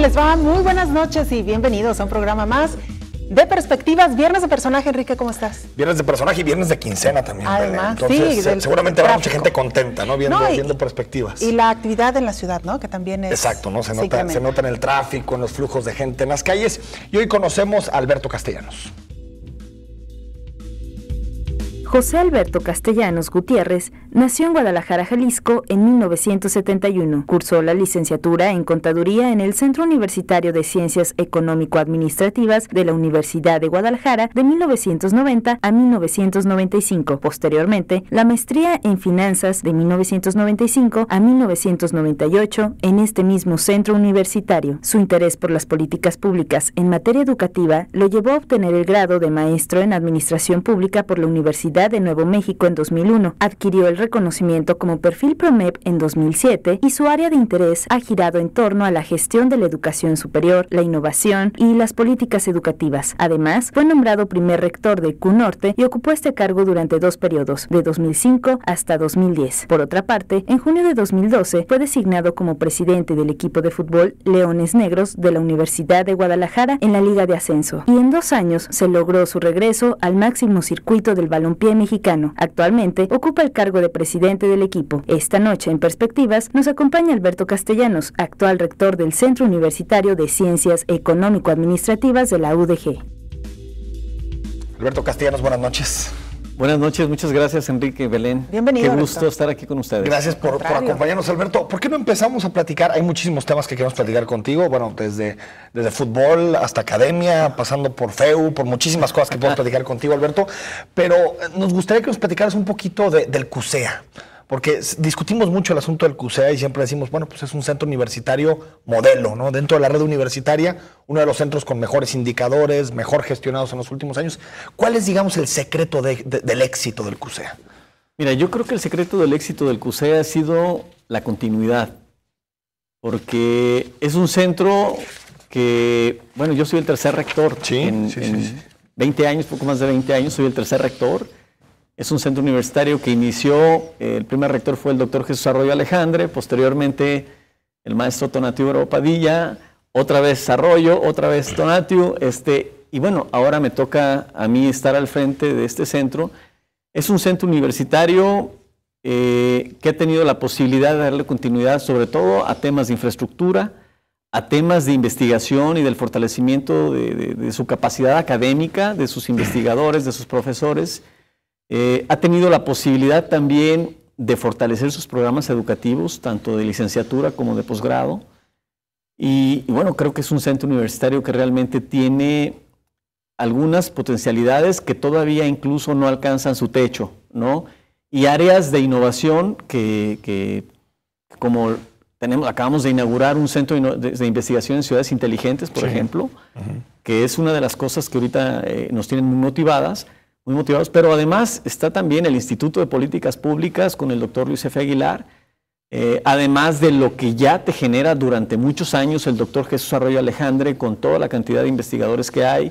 les va? Muy buenas noches y bienvenidos a un programa más de Perspectivas. Viernes de personaje, Enrique, ¿cómo estás? Viernes de personaje y viernes de quincena también. Además, entonces, sí, seguramente habrá mucha gente contenta, ¿no? Viendo Perspectivas. Y la actividad en la ciudad, ¿no? Que también es... Exacto, ¿no? Se nota en el tráfico, en los flujos de gente en las calles. Y hoy conocemos a Alberto Castellanos. José Alberto Castellanos Gutiérrez nació en Guadalajara, Jalisco, en 1971. Cursó la licenciatura en Contaduría en el Centro Universitario de Ciencias Económico-Administrativas de la Universidad de Guadalajara de 1990 a 1995. Posteriormente, la maestría en Finanzas de 1995 a 1998 en este mismo centro universitario. Su interés por las políticas públicas en materia educativa lo llevó a obtener el grado de maestro en Administración Pública por la Universidad de Nuevo México en 2001. Adquirió el reconocimiento como perfil PROMEP en 2007 y su área de interés ha girado en torno a la gestión de la educación superior, la innovación y las políticas educativas. Además, fue nombrado primer rector del CUNorte y ocupó este cargo durante 2 periodos, de 2005 hasta 2010. Por otra parte, en junio de 2012 fue designado como presidente del equipo de fútbol Leones Negros de la Universidad de Guadalajara en la Liga de Ascenso. Y en 2 años se logró su regreso al máximo circuito del balompié mexicano. Actualmente ocupa el cargo de presidente del equipo. Esta noche en Perspectivas nos acompaña Alberto Castellanos, actual rector del Centro Universitario de Ciencias Económico-Administrativas de la UDG. Alberto Castellanos, buenas noches. Buenas noches, muchas gracias, Enrique, Belén. Bienvenido. Qué gusto estar aquí con ustedes. Gracias por acompañarnos, Alberto. ¿Por qué no empezamos a platicar? Hay muchísimos temas que queremos platicar contigo, bueno, desde fútbol hasta academia, pasando por FEU, por muchísimas cosas que podemos platicar contigo, Alberto, pero nos gustaría que nos platicaras un poquito del CUSEA, porque discutimos mucho el asunto del CUSEA y siempre decimos, bueno, pues es un centro universitario modelo, ¿no? Dentro de la red universitaria, uno de los centros con mejores indicadores, mejor gestionados en los últimos años. ¿Cuál es, digamos, el secreto del éxito del CUSEA? Mira, yo creo que el secreto del éxito del CUSEA ha sido la continuidad, porque es un centro que, bueno, yo soy el tercer rector. Sí. 20 años, poco más de 20 años, soy el tercer rector. Es un centro universitario que inició, el primer rector fue el doctor Jesús Arroyo Alejandre, posteriormente el maestro Tonatiuh Bravo Padilla, otra vez Arroyo, otra vez Tonatiuh, y bueno, ahora me toca a mí estar al frente de este centro. Es un centro universitario que ha tenido la posibilidad de darle continuidad sobre todo a temas de infraestructura, a temas de investigación y del fortalecimiento de su capacidad académica, de sus investigadores, de sus profesores. Ha tenido la posibilidad también de fortalecer sus programas educativos, tanto de licenciatura como de posgrado. Y bueno, creo que es un centro universitario que realmente tiene algunas potencialidades que todavía incluso no alcanzan su techo, ¿no? Y áreas de innovación que como acabamos de inaugurar un centro de investigación en ciudades inteligentes, por ejemplo, que es una de las cosas que ahorita nos tienen muy motivados, pero además está también el Instituto de Políticas Públicas con el doctor Luis F. Aguilar, además de lo que ya te genera durante muchos años el doctor Jesús Arroyo Alejandre con toda la cantidad de investigadores que hay,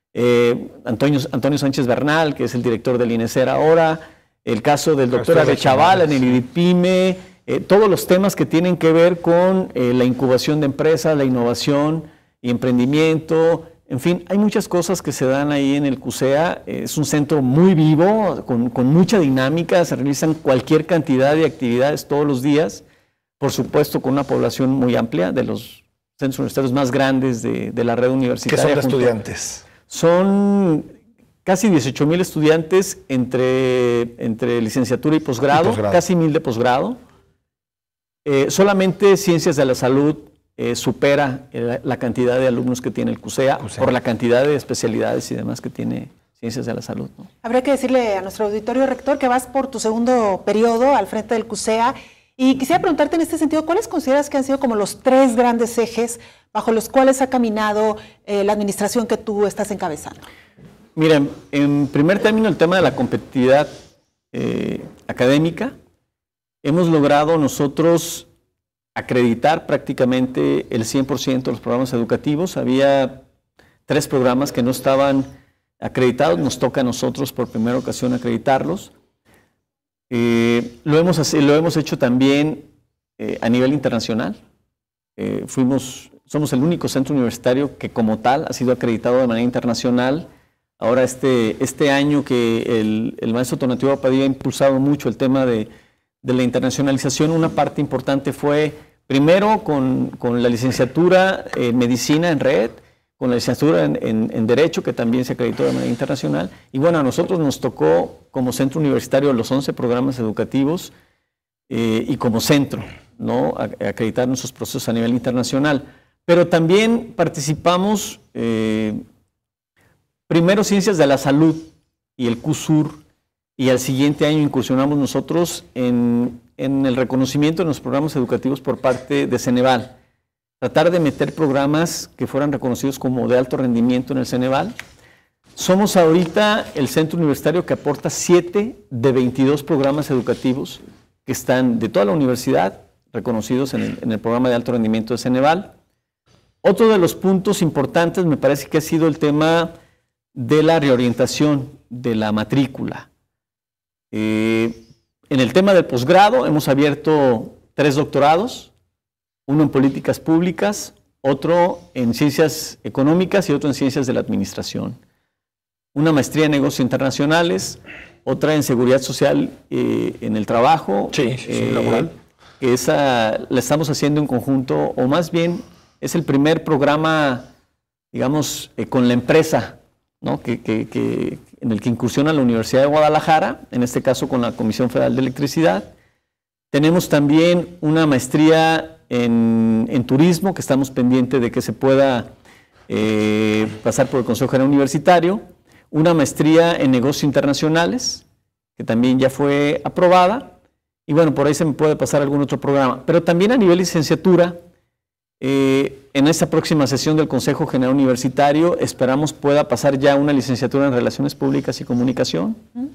Antonio Sánchez Bernal, que es el director del INESER ahora, el caso del doctor Abe Chavala en el IDIPYME, todos los temas que tienen que ver con la incubación de empresas, la innovación y emprendimiento. En fin, hay muchas cosas que se dan ahí en el CUSEA. Es un centro muy vivo, con mucha dinámica, se realizan cualquier cantidad de actividades todos los días, por supuesto con una población muy amplia, de los centros universitarios más grandes de la red universitaria. ¿Qué son de estudiantes? Son casi 18,000 estudiantes entre licenciatura y posgrado, casi 1,000 de posgrado. Solamente Ciencias de la Salud supera la cantidad de alumnos que tiene el CUSEA por la cantidad de especialidades y demás que tiene Ciencias de la Salud, ¿no? Habría que decirle a nuestro auditorio, rector, que vas por tu segundo periodo al frente del CUSEA y quisiera preguntarte en este sentido, ¿cuáles consideras que han sido como los 3 grandes ejes bajo los cuales ha caminado la administración que tú estás encabezando? Miren, en primer término el tema de la competitividad académica, hemos logrado nosotros acreditar prácticamente el 100% de los programas educativos. Había 3 programas que no estaban acreditados, nos toca a nosotros por primera ocasión acreditarlos. Lo hemos hecho también a nivel internacional. somos el único centro universitario que como tal ha sido acreditado de manera internacional. Ahora este año que el maestro Tonatiuh Padilla ha impulsado mucho el tema de la internacionalización, una parte importante fue primero con la licenciatura en medicina en red, con la licenciatura en Derecho, que también se acreditó de manera internacional. Y bueno, a nosotros nos tocó como centro universitario los 11 programas educativos y como centro, ¿no?, acreditar nuestros procesos a nivel internacional. Pero también participamos, primero Ciencias de la Salud y el CUSUR, y al siguiente año incursionamos nosotros en el reconocimiento de los programas educativos por parte de Ceneval. Tratar de meter programas que fueran reconocidos como de alto rendimiento en el Ceneval. Somos ahorita el centro universitario que aporta 7 de 22 programas educativos que están de toda la universidad reconocidos en el programa de alto rendimiento de Ceneval. Otro de los puntos importantes me parece que ha sido el tema de la reorientación de la matrícula. En el tema del posgrado hemos abierto 3 doctorados, uno en políticas públicas, otro en ciencias económicas y otro en ciencias de la administración. Una maestría en negocios internacionales, otra en seguridad social en el trabajo. Sí, laboral. Esa la estamos haciendo en conjunto, o más bien es el primer programa, digamos, con la empresa, ¿no?, en el que incursiona la Universidad de Guadalajara, en este caso con la Comisión Federal de Electricidad. Tenemos también una maestría en turismo, que estamos pendientes de que se pueda pasar por el Consejo General Universitario. Una maestría en negocios internacionales, que también ya fue aprobada. Y bueno, por ahí se me puede pasar algún otro programa. Pero también a nivel licenciatura, en esta próxima sesión del Consejo General Universitario esperamos pueda pasar ya una licenciatura en Relaciones Públicas y Comunicación,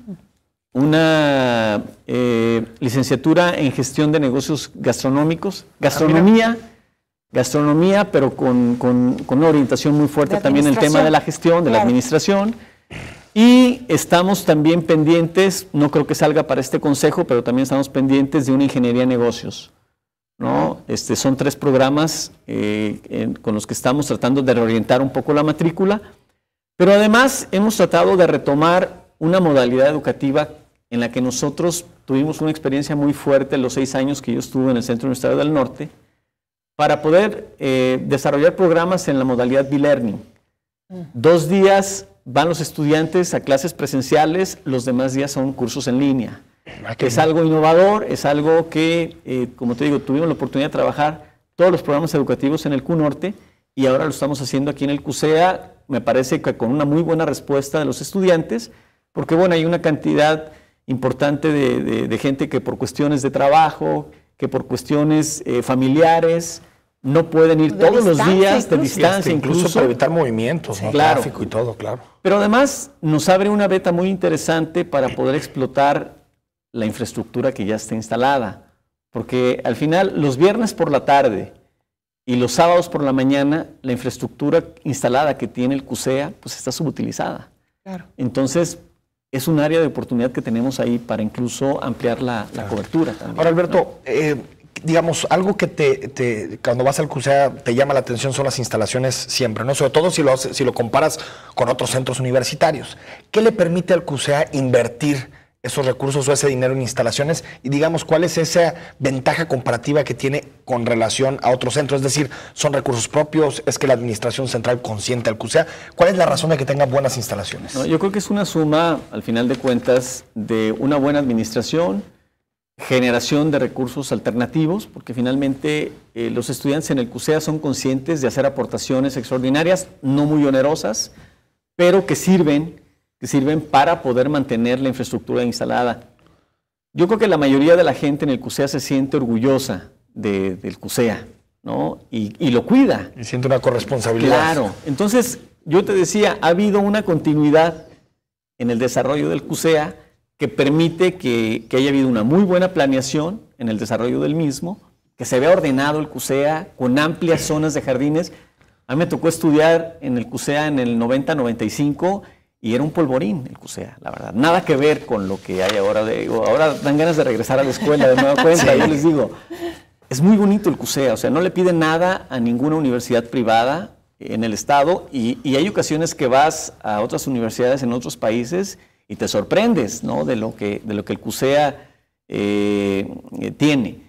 una licenciatura en Gestión de Negocios Gastronómicos, gastronomía, pero con una orientación muy fuerte también en el tema de la gestión, de la administración. Y estamos también pendientes, no creo que salga para este consejo, pero también estamos pendientes de una ingeniería de negocios, ¿no? Son 3 programas con los que estamos tratando de reorientar un poco la matrícula, pero además hemos tratado de retomar una modalidad educativa en la que nosotros tuvimos una experiencia muy fuerte en los 6 años que yo estuve en el Centro Universitario del Norte, para poder desarrollar programas en la modalidad B-Learning. 2 días van los estudiantes a clases presenciales, los demás días son cursos en línea. Es algo innovador, es algo que, como te digo, tuvimos la oportunidad de trabajar todos los programas educativos en el CUNorte y ahora lo estamos haciendo aquí en el CUSEA, me parece que con una muy buena respuesta de los estudiantes, porque bueno, hay una cantidad importante de gente que por cuestiones de trabajo, que por cuestiones familiares, no pueden ir todos los días de distancia, incluso para evitar movimientos, ¿no? Claro. Tráfico y todo, claro. Pero además nos abre una beta muy interesante para poder explotar la infraestructura que ya está instalada, porque al final los viernes por la tarde y los sábados por la mañana la infraestructura instalada que tiene el CUSEA pues está subutilizada. Claro. Entonces es un área de oportunidad que tenemos ahí para incluso ampliar la cobertura también. Ahora, Alberto, digamos, algo que cuando vas al CUSEA te llama la atención son las instalaciones siempre, ¿no? Sobre todo si lo comparas con otros centros universitarios. ¿Qué le permite al CUSEA invertir esos recursos o ese dinero en instalaciones? Y digamos, ¿cuál es esa ventaja comparativa que tiene con relación a otros centros? Es decir, ¿son recursos propios? ¿Es que la administración central consiente al CUSEA? ¿Cuál es la razón de que tenga buenas instalaciones? No, yo creo que es una suma, al final de cuentas, de una buena administración, generación de recursos alternativos, porque finalmente los estudiantes en el CUSEA son conscientes de hacer aportaciones extraordinarias, no muy onerosas, pero que sirven para poder mantener la infraestructura instalada. Yo creo que la mayoría de la gente en el CUSEA se siente orgullosa del CUSEA, ¿no? Y lo cuida. Y siente una corresponsabilidad. Claro. Entonces, yo te decía, ha habido una continuidad en el desarrollo del CUSEA que permite que haya habido una muy buena planeación en el desarrollo del mismo, que se vea ordenado el CUSEA con amplias zonas de jardines. A mí me tocó estudiar en el CUSEA en el 90-95 y era un polvorín el CUSEA, la verdad. Nada que ver con lo que hay ahora. Ahora dan ganas de regresar a la escuela de nueva cuenta, yo les digo. es muy bonito el CUSEA, o sea, no le pide nada a ninguna universidad privada en el estado y hay ocasiones que vas a otras universidades en otros países y te sorprendes, ¿no?, de lo que el CUSEA tiene.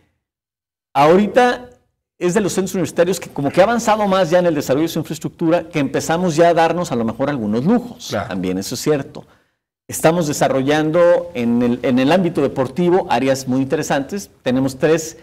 Ahorita es de los centros universitarios que como que ha avanzado más ya en el desarrollo de su infraestructura, que empezamos ya a darnos a lo mejor algunos lujos. Claro. También eso es cierto. Estamos desarrollando en el ámbito deportivo áreas muy interesantes. Tenemos tres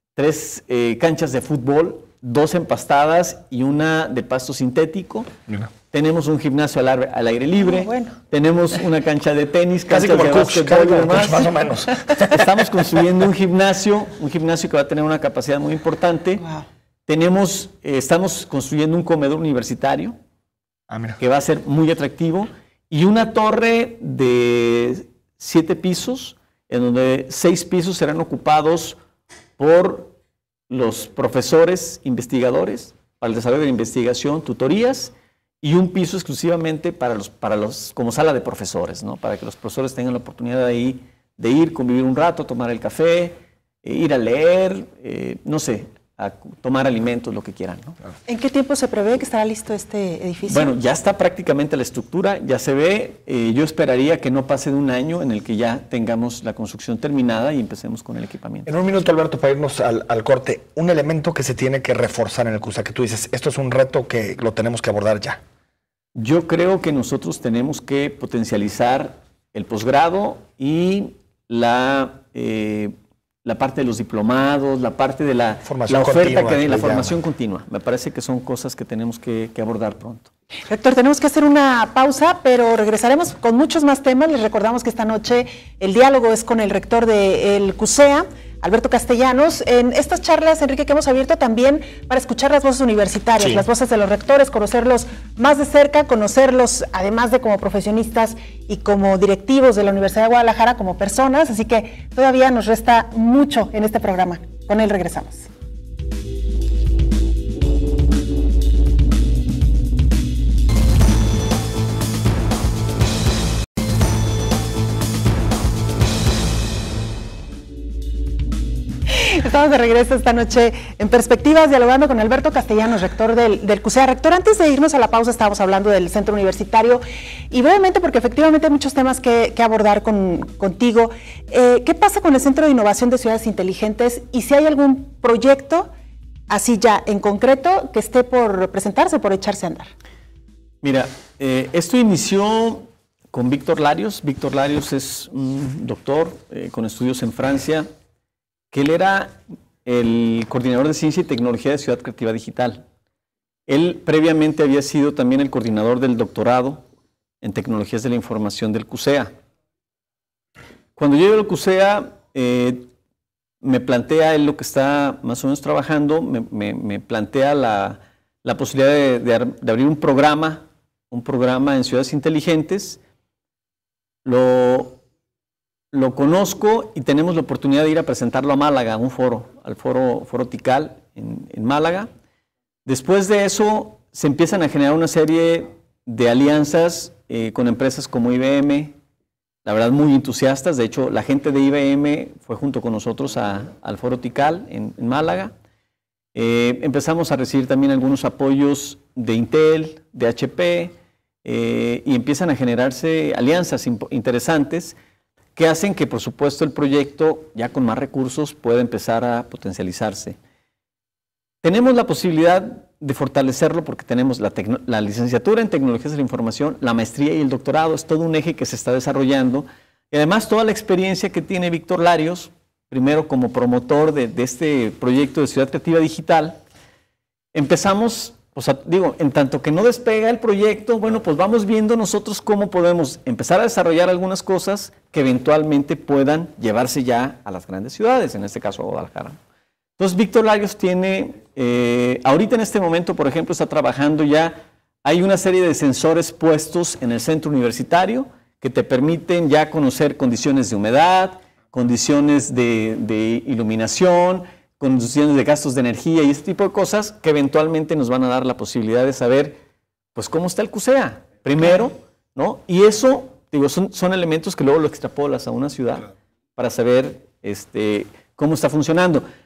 canchas de fútbol, 2 empastadas y una de pasto sintético. Mira. Tenemos un gimnasio al aire libre. Bueno. Tenemos una cancha de tenis, casi como el básquetbol y demás. Más o menos. Estamos construyendo un gimnasio que va a tener una capacidad muy importante. Wow. Estamos construyendo un comedor universitario que va a ser muy atractivo y una torre de 7 pisos, en donde 6 pisos serán ocupados por los profesores investigadores para el desarrollo de la investigación, tutorías, y un piso exclusivamente para los como sala de profesores, ¿no? Para que los profesores tengan la oportunidad de ir, convivir un rato, tomar el café, ir a leer, no sé, a tomar alimentos, lo que quieran, ¿no? ¿En qué tiempo se prevé que estará listo este edificio? Bueno, ya está prácticamente la estructura, ya se ve. Yo esperaría que no pase de un año en el que ya tengamos la construcción terminada y empecemos con el equipamiento. En un minuto, Alberto, para irnos al corte, un elemento que se tiene que reforzar en el CUSEA, que tú dices, esto es un reto que lo tenemos que abordar ya. Yo creo que nosotros tenemos que potencializar el posgrado y la parte de los diplomados, la parte de la oferta académica, la formación continua. Me parece que son cosas que tenemos que abordar pronto. Rector, tenemos que hacer una pausa, pero regresaremos con muchos más temas. Les recordamos que esta noche el diálogo es con el rector del CUSEA, Alberto Castellanos. En estas charlas, Enrique, que hemos abierto también para escuchar las voces universitarias, las voces de los rectores, conocerlos más de cerca, conocerlos además de como profesionistas y como directivos de la Universidad de Guadalajara, como personas. Así que todavía nos resta mucho en este programa. Con él regresamos. Estamos de regreso esta noche en Perspectivas, dialogando con Alberto Castellanos, rector del CUSEA. Rector, antes de irnos a la pausa estábamos hablando del centro universitario y brevemente, porque efectivamente hay muchos temas que abordar contigo. ¿Qué pasa con el Centro de Innovación de Ciudades Inteligentes y si hay algún proyecto así ya en concreto que esté por presentarse, por echarse a andar? Mira, esto inició con Víctor Larios. Víctor Larios es un doctor con estudios en Francia, que él era el coordinador de Ciencia y Tecnología de Ciudad Creativa Digital. Él previamente había sido también el coordinador del doctorado en Tecnologías de la Información del CUSEA. Cuando yo llego al CUSEA, me plantea él lo que está más o menos trabajando, me plantea la posibilidad de abrir un programa en ciudades inteligentes. Lo conozco y tenemos la oportunidad de ir a presentarlo a Málaga, a un foro, al foro TICAL en Málaga. Después de eso se empiezan a generar una serie de alianzas con empresas como IBM, la verdad muy entusiastas. De hecho, la gente de IBM fue junto con nosotros al foro TICAL en Málaga. Empezamos a recibir también algunos apoyos de Intel, de HP, y empiezan a generarse alianzas interesantes que hacen que, por supuesto, el proyecto, ya con más recursos, pueda empezar a potencializarse. Tenemos la posibilidad de fortalecerlo porque tenemos la licenciatura en Tecnologías de la Información, la maestría y el doctorado. Es todo un eje que se está desarrollando. Y además, toda la experiencia que tiene Víctor Larios, primero como promotor de este proyecto de Ciudad Creativa Digital, empezamos... en tanto que no despega el proyecto, bueno, pues vamos viendo nosotros cómo podemos empezar a desarrollar algunas cosas que eventualmente puedan llevarse ya a las grandes ciudades, en este caso a Guadalajara. Entonces, Víctor Larios tiene, ahorita en este momento, por ejemplo, está trabajando ya, hay una serie de sensores puestos en el centro universitario que te permiten ya conocer condiciones de humedad, condiciones de iluminación, condiciones de gastos de energía y este tipo de cosas que eventualmente nos van a dar la posibilidad de saber, pues, cómo está el CUSEA, primero, ¿no? Y eso, digo, son elementos que luego lo extrapolas a una ciudad para saber cómo está funcionando.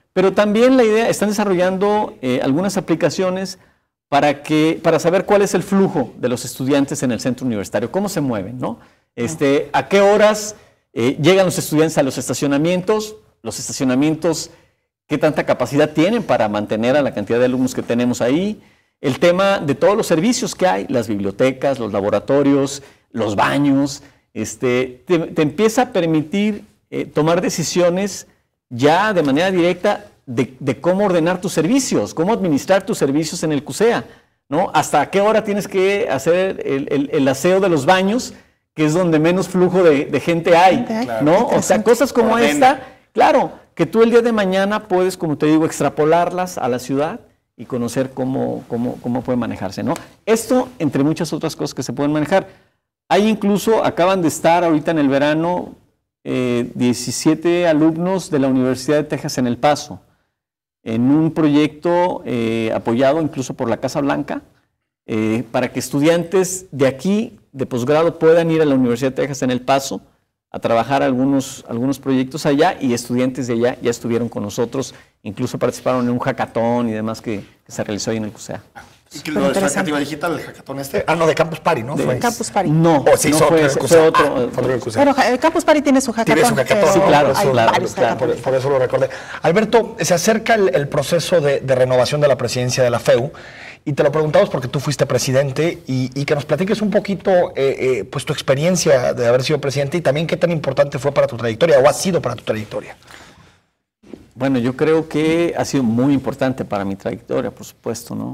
pero también la idea, están desarrollando algunas aplicaciones para saber cuál es el flujo de los estudiantes en el centro universitario, cómo se mueven, ¿no? A qué horas llegan los estudiantes a los estacionamientos, qué tanta capacidad tienen para mantener a la cantidad de alumnos que tenemos ahí, el tema de todos los servicios que hay, las bibliotecas, los laboratorios, los baños, te empieza a permitir tomar decisiones ya de manera directa de cómo ordenar tus servicios, cómo administrar tus servicios en el CUSEA, ¿no? Hasta qué hora tienes que hacer el aseo de los baños, que es donde menos flujo de gente hay, ¿no? O sea, cosas como esta, claro, que tú el día de mañana puedes, como te digo, extrapolarlas a la ciudad y conocer cómo puede manejarse, ¿no? Esto, entre muchas otras cosas que se pueden manejar. Hay incluso, acaban de estar ahorita en el verano, 17 alumnos de la Universidad de Texas en El Paso, en un proyecto apoyado incluso por la Casa Blanca, para que estudiantes de aquí, de posgrado, puedan ir a la Universidad de Texas en El Paso a trabajar algunos proyectos allá, y estudiantes de allá ya estuvieron con nosotros, incluso participaron en un hackathon y demás que se realizó ahí en el CUSEA. ¿Y que lo de Extractiva Digital, el hackathon no, de Campus Party, ¿no? Campus Party. No, sí, no fue otro. Pero Campus Party tiene su hackathon. Tiene su hackathon. Sí, claro, por eso lo recordé. Alberto, se acerca el proceso de renovación de la presidencia de la FEU, y te lo preguntamos porque tú fuiste presidente, y que nos platiques un poquito pues tu experiencia de haber sido presidente, y también qué tan importante fue para tu trayectoria, o ha sido para tu trayectoria. Bueno, yo creo que ha sido muy importante para mi trayectoria, por supuesto, ¿no?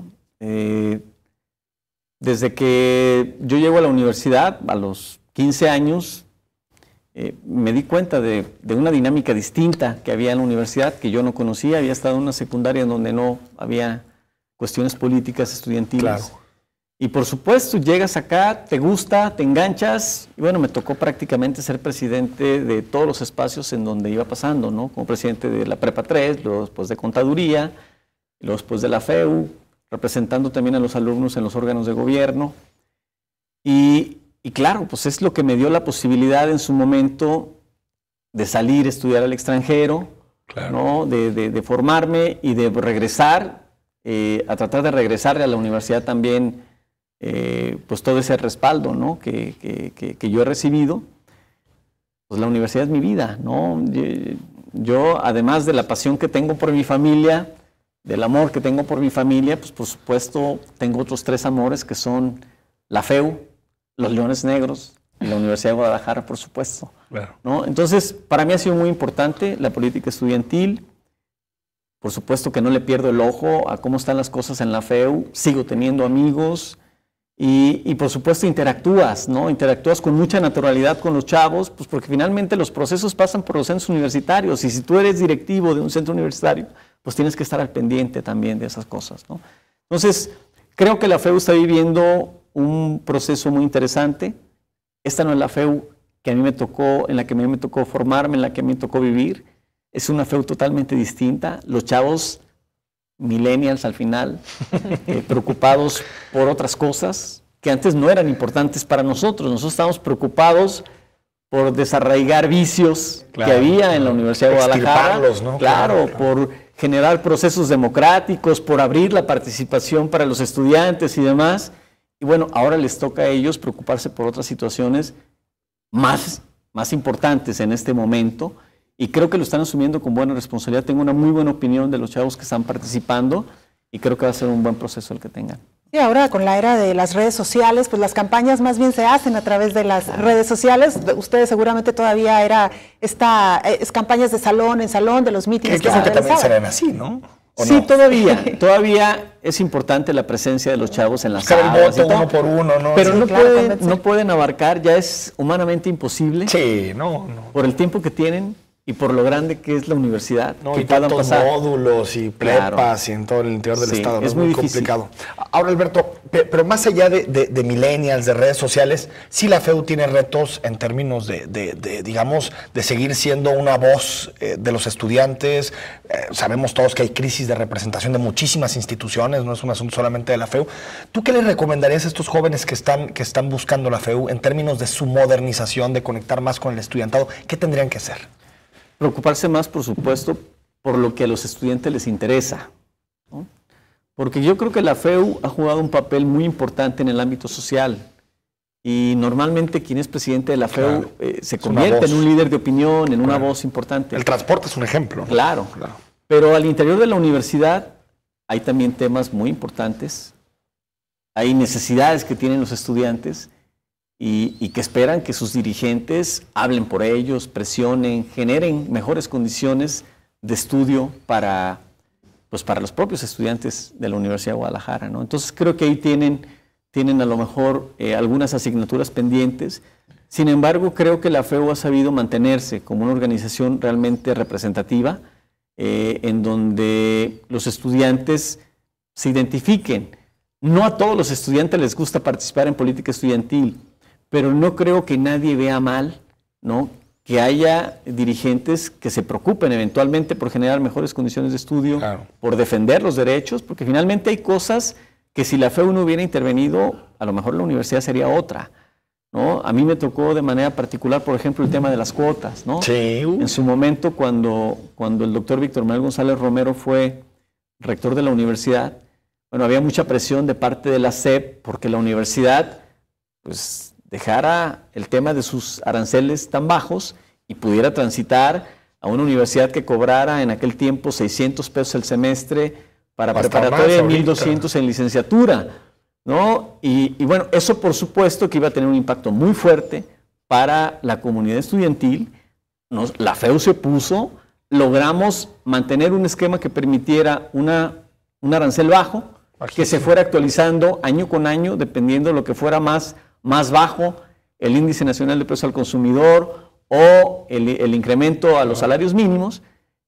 Desde que yo llego a la universidad, a los 15 años, me di cuenta de una dinámica distinta que había en la universidad, que yo no conocía. Había estado en una secundaria en donde no había cuestiones políticas estudiantiles. Claro. Y por supuesto, llegas acá, te gusta, te enganchas, y bueno, me tocó prácticamente ser presidente de todos los espacios en donde iba pasando, ¿no? Como presidente de la Prepa 3, luego después de Contaduría, luego después de la FEU, representando también a los alumnos en los órganos de gobierno. Y claro, pues es lo que me dio la posibilidad en su momento de salir a estudiar al extranjero, claro, ¿no? De formarme y de regresar, a tratar de regresarle a la universidad también, pues todo ese respaldo, ¿no? que yo he recibido. Pues la universidad es mi vida, ¿no? Yo, además de la pasión que tengo por mi familia, del amor que tengo por mi familia, pues por supuesto tengo otros 3 amores, que son la FEU, los Leones Negros y la Universidad de Guadalajara, por supuesto. Claro. ¿No? Entonces, para mí ha sido muy importante la política estudiantil. Por supuesto que no le pierdo el ojo a cómo están las cosas en la FEU, sigo teniendo amigos y por supuesto interactúas, ¿no? Interactúas con mucha naturalidad con los chavos, pues porque finalmente los procesos pasan por los centros universitarios, y si tú eres directivo de un centro universitario, pues tienes que estar al pendiente también de esas cosas, ¿no? Entonces, creo que la FEU está viviendo un proceso muy interesante. Esta no es la FEU que a mí me tocó, en la que a mí me tocó formarme, en la que a mí me tocó vivir. Es una FEU totalmente distinta. Los chavos, millennials al final, preocupados por otras cosas que antes no eran importantes para nosotros. Nosotros estábamos preocupados por desarraigar vicios, claro, que había en la Universidad de Guadalajara, ¿no? Claro, por generar procesos democráticos, por abrir la participación para los estudiantes y demás. Y bueno, ahora les toca a ellos preocuparse por otras situaciones más importantes en este momento, y creo que lo están asumiendo con buena responsabilidad. Tengo una muy buena opinión de los chavos que están participando, y creo que va a ser un buen proceso el que tengan. Y ahora, con la era de las redes sociales, pues las campañas más bien se hacen a través de las redes sociales. Ustedes seguramente todavía es campañas de salón en salón, de los mítines que se realizaban. También serán así, ¿no? Sí, no? Todavía es importante la presencia de los chavos en las aulas. El voto uno por uno, ¿no? Pero sí, no pueden abarcar, ya es humanamente imposible. Sí, no. Por el tiempo que tienen y por lo grande que es la universidad. No, que y tantos módulos y prepas, claro, y en todo el interior del estado. Es muy complicado. Ahora, Alberto, pero más allá de millennials, de redes sociales, sí la FEU tiene retos en términos digamos, de seguir siendo una voz de los estudiantes. Sabemos todos que hay crisis de representación de muchísimas instituciones, no es un asunto solamente de la FEU. ¿Tú qué les recomendarías a estos jóvenes que están buscando la FEU en términos de su modernización, de conectar más con el estudiantado? ¿Qué tendrían que hacer? Preocuparse más, por supuesto, por lo que a los estudiantes les interesa, ¿no? Porque yo creo que la FEU ha jugado un papel muy importante en el ámbito social. Y normalmente quien es presidente de la FEU se convierte en un líder de opinión, en una voz importante. El transporte es un ejemplo, ¿no? Claro. Pero al interior de la universidad hay también temas muy importantes. Hay necesidades que tienen los estudiantes y que esperan que sus dirigentes hablen por ellos, presionen, generen mejores condiciones de estudio para los propios estudiantes de la Universidad de Guadalajara, ¿no? Entonces creo que ahí tienen a lo mejor algunas asignaturas pendientes. Sin embargo, creo que la FEU ha sabido mantenerse como una organización realmente representativa, en donde los estudiantes se identifiquen. No a todos los estudiantes les gusta participar en política estudiantil, pero no creo que nadie vea mal, ¿no?, que haya dirigentes que se preocupen eventualmente por generar mejores condiciones de estudio, por defender los derechos, porque finalmente hay cosas que si la FEU no hubiera intervenido, a lo mejor la universidad sería otra, ¿no? A mí me tocó de manera particular, por ejemplo, el tema de las cuotas, ¿no? Sí. En su momento, cuando el doctor Víctor Manuel González Romero fue rector de la universidad, bueno, había mucha presión de parte de la SEP porque la universidad, pues, dejara el tema de sus aranceles tan bajos y pudiera transitar a una universidad que cobrara en aquel tiempo 600 pesos el semestre para preparatoria y 1,200 en licenciatura, ¿no? Y bueno, eso por supuesto que iba a tener un impacto muy fuerte para la comunidad estudiantil. La FEU se opuso, logramos mantener un esquema que permitiera un arancel bajo, que se fuera actualizando año con año, dependiendo de lo que fuera más bajo, el índice nacional de precios al consumidor o el incremento a los salarios mínimos,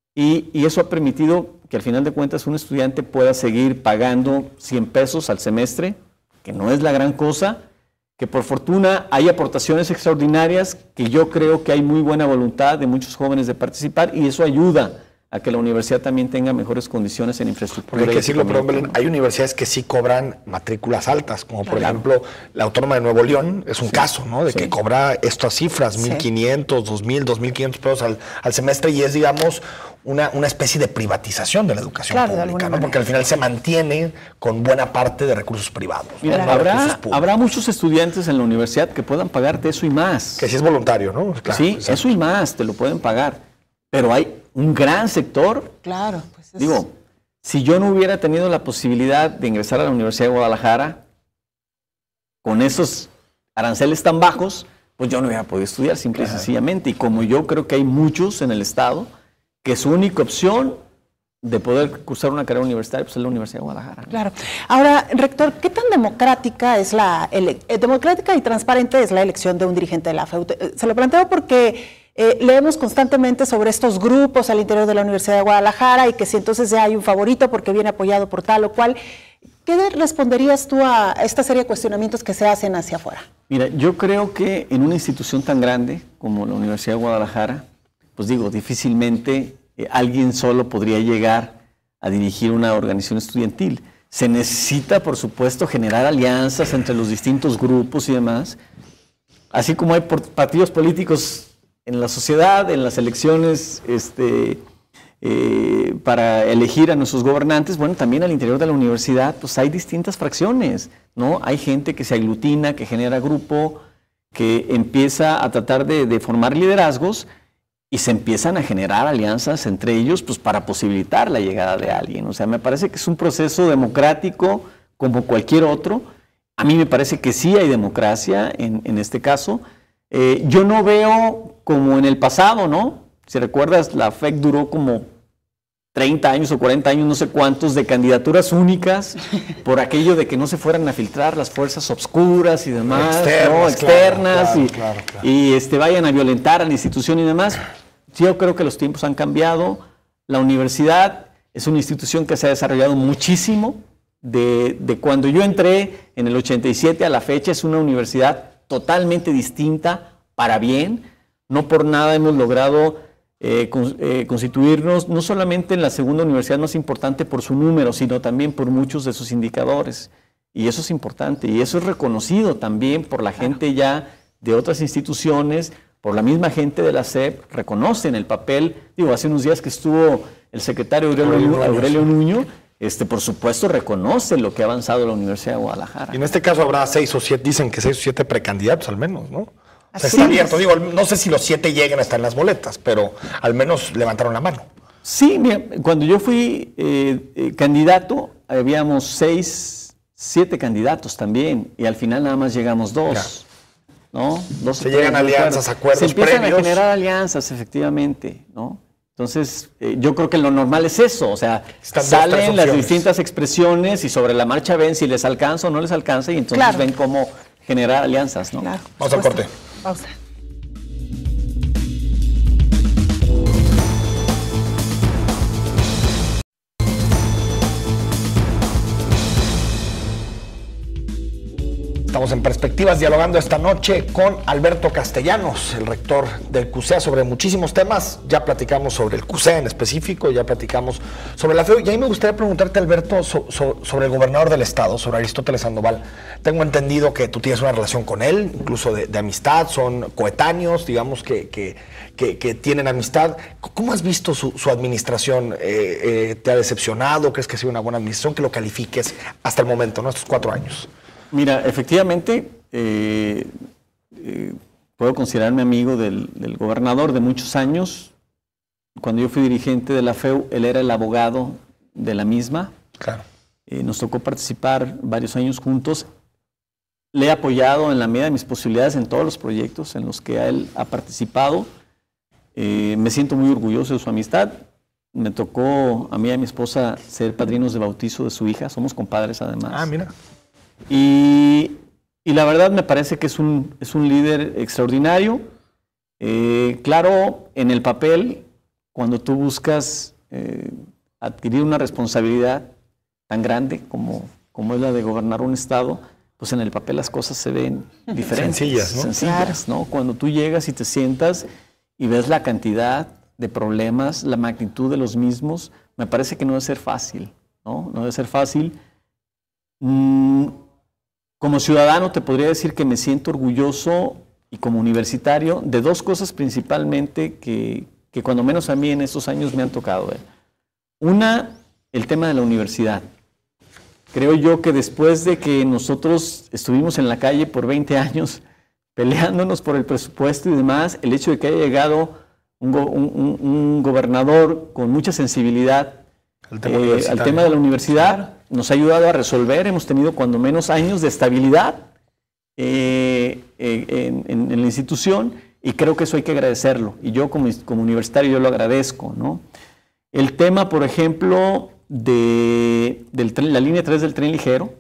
y eso ha permitido que al final de cuentas un estudiante pueda seguir pagando 100 pesos al semestre, que no es la gran cosa, que por fortuna hay aportaciones extraordinarias, que yo creo que hay muy buena voluntad de muchos jóvenes de participar, y eso ayuda a que la universidad también tenga mejores condiciones en infraestructura. Porque hay que decirlo, pero Belén, hay universidades que sí cobran matrículas altas, como por ejemplo la Autónoma de Nuevo León, es un caso, ¿no? De que cobra estas cifras, 1,500, 2,000, 2,500 pesos al semestre, y es, digamos, una especie de privatización de la educación pública, ¿no? Porque al final se mantiene con buena parte de recursos privados. Mira, habrá muchos estudiantes en la universidad que puedan pagarte eso y más. Que si es voluntario, ¿no? Claro, sí, exacto. Eso y más, te lo pueden pagar. Pero hay un gran sector. Claro, pues digo, si yo no hubiera tenido la posibilidad de ingresar a la Universidad de Guadalajara con esos aranceles tan bajos, pues yo no hubiera podido estudiar, simple y sencillamente. Y como yo creo que hay muchos en el estado que su única opción de poder cursar una carrera universitaria pues es la Universidad de Guadalajara, ¿no? Claro. Ahora, rector, ¿qué tan democrática es democrática y transparente es la elección de un dirigente de la FEU? Se lo planteo porque leemos constantemente sobre estos grupos al interior de la Universidad de Guadalajara y que si entonces ya hay un favorito porque viene apoyado por tal o cual. ¿Qué responderías tú a esta serie de cuestionamientos que se hacen hacia afuera? Mira, yo creo que en una institución tan grande como la Universidad de Guadalajara, pues digo, difícilmente alguien solo podría llegar a dirigir una organización estudiantil. Se necesita, por supuesto, generar alianzas entre los distintos grupos y demás, así como hay partidos políticos en la sociedad, en las elecciones para elegir a nuestros gobernantes. Bueno, también al interior de la universidad pues hay distintas fracciones, ¿no? Hay gente que se aglutina, que genera grupo, que empieza a tratar de formar liderazgos y se empiezan a generar alianzas entre ellos pues para posibilitar la llegada de alguien. O sea, me parece que es un proceso democrático como cualquier otro. A mí me parece que sí hay democracia en este caso. Yo no veo como en el pasado, ¿no? Si recuerdas, la FEC duró como 30 años o 40 años, no sé cuántos, de candidaturas únicas por aquello de que no se fueran a filtrar las fuerzas obscuras y demás, externas, claro. Y vayan a violentar a la institución y demás. Yo creo que los tiempos han cambiado. La universidad es una institución que se ha desarrollado muchísimo. De cuando yo entré en el 87 a la fecha, es una universidad totalmente distinta para bien. No por nada hemos logrado constituirnos no solamente en la segunda universidad más importante por su número, sino también por muchos de sus indicadores. Y eso es importante, y eso es reconocido también por la gente ya de otras instituciones, por la misma gente de la SEP, reconocen el papel. Digo, hace unos días que estuvo el secretario Aurelio Nuño, por supuesto reconoce lo que ha avanzado la Universidad de Guadalajara. Y en este caso habrá 6 o 7, dicen que 6 o 7 precandidatos al menos, ¿no? O sea, Así está es. abierto. Digo, no sé si los 7 lleguen a estar en las boletas, pero al menos levantaron la mano. Sí, mira, cuando yo fui candidato, habíamos 6, 7 candidatos también, y al final nada más llegamos 2. Ya. ¿No? 2 Se llegan alianzas, acuerdos, se empiezan premios. a generar alianzas, efectivamente, ¿no? Entonces, yo creo que lo normal es eso, o sea, Están 2, 3 salen las opciones. distintas expresiones y sobre la marcha ven si les alcanza o no les alcanza y entonces Claro. ven cómo generar alianzas, ¿no? Claro, Vamos al por supuesto. corte. Pausa. Estamos en Perspectivas dialogando esta noche con Alberto Castellanos, el rector del CUSEA, sobre muchísimos temas. Ya platicamos sobre el CUSEA en específico, ya platicamos sobre la FEU. Y ahí me gustaría preguntarte, Alberto, sobre el gobernador del estado, sobre Aristóteles Sandoval. Tengo entendido que tú tienes una relación con él, incluso de amistad, son coetáneos, digamos que tienen amistad. ¿Cómo has visto su administración? ¿Te ha decepcionado? ¿Crees que ha sido una buena administración? Que lo califiques hasta el momento, ¿no? Estos 4 años. Mira, efectivamente, puedo considerarme amigo del gobernador de muchos años. Cuando yo fui dirigente de la FEU, él era el abogado de la misma. Claro. Nos tocó participar varios años juntos. Le he apoyado en la medida de mis posibilidades en todos los proyectos en los que él ha participado. Me siento muy orgulloso de su amistad. Me tocó a mí y a mi esposa ser padrinos de bautizo de su hija. Somos compadres además. Ah, mira. Y la verdad me parece que es un líder extraordinario. Claro, en el papel, cuando tú buscas adquirir una responsabilidad tan grande como es la de gobernar un estado, pues en el papel las cosas se ven diferentes. Sencillas, ¿no? Sencillas, ¿no? Cuando tú llegas y te sientas y ves la cantidad de problemas, la magnitud de los mismos, me parece que no debe ser fácil, ¿no? No debe ser fácil. Como ciudadano te podría decir que me siento orgulloso y como universitario de 2 cosas principalmente que cuando menos a mí en estos años me han tocado. Una, el tema de la universidad. Creo yo que después de que nosotros estuvimos en la calle por 20 años peleándonos por el presupuesto y demás, el hecho de que haya llegado un gobernador con mucha sensibilidid al tema de la universidad nos ha ayudado a resolver. Hemos tenido cuando menos años de estabilidad en la institución y creo que eso hay que agradecerlo. Y yo como universitario yo lo agradezco, ¿no? El tema, por ejemplo, de la línea 3 del tren ligero,